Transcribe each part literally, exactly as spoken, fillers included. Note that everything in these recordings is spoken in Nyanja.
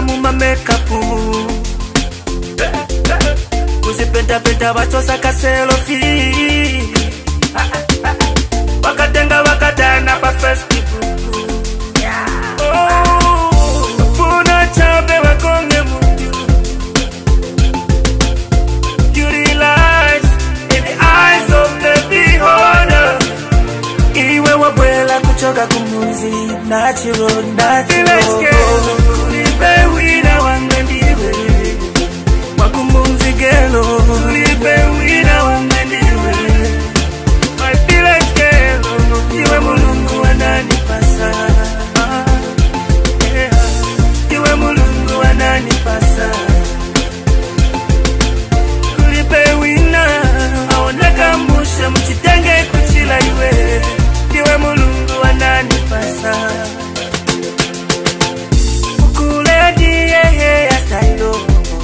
muma makeup kuzipenda penda bachosa kaselofi wakatenga wakadana pa Facebook funa chabe wakonge mutu. You realize in the eyes of the beholder iwe wabwela kuchoka kumuzi natural natural libe wina wangandiwe wakumuzi gelo libe wina wangandiwe my village gelo iwe mulungu wananipasa yeah. Iwe mulungu wananipasa libe wina aoneka musha mchitenge kuchila iwe iwe mulungu wananipasa ukule diye ya stylo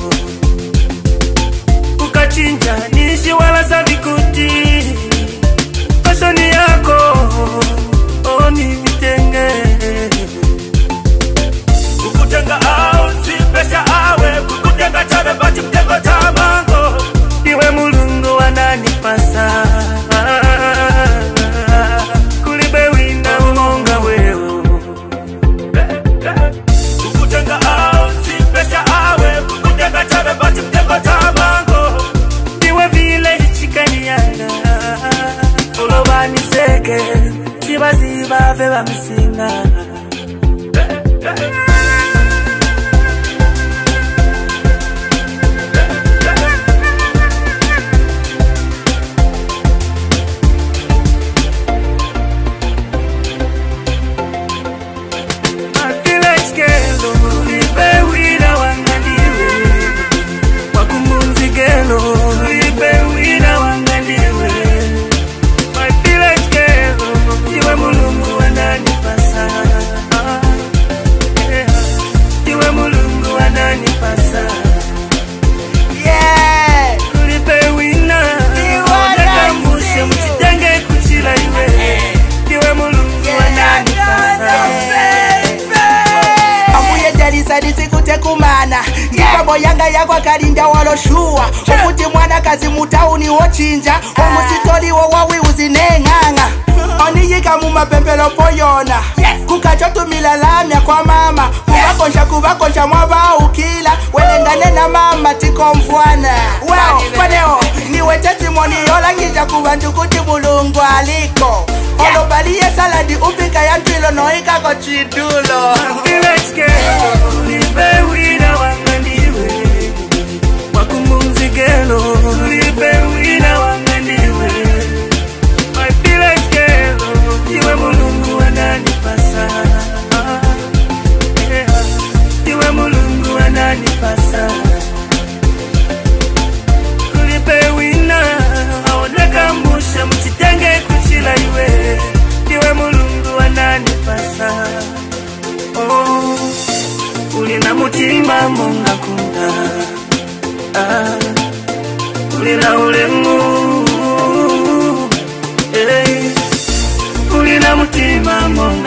ukachinja nishi wala sabikuti fashion yako oni vitenge kukutenga au sipesha awe kukutenga chabe bachi mtengo tamango iwe mulungu wananipasa Ziba ziba veba msinga kumana Yikabo yanga yakwa kalinda waloshua Umuti mwana kazi mutauni wochinja Omusitoli wo wawi uzinenganga Oni yika muma pempelo poyona Kukachotu milalamya kwa mama Kubakonsha kubakonsha mwaba ukila Welengane na mama tiko mfwana Wow, paneo niwe testimony yola ngija kubantu kuti mulungu aliko Olo baliye saladi upika ya ntwilo noika kochidulo Village girl, libe wina wangandiwe Wakumuzi gelo, libe wina wangandiwe My village girl, iwe mulungu wananipasa yeah. Iwe mulungu wananipasa Libe wina, aoneka musha mchitenge kuchila iwe Iwe mulungu wananipasa Oh, ulina mutima munga kunda ah, ulina ulengu hey, ulina mutima munga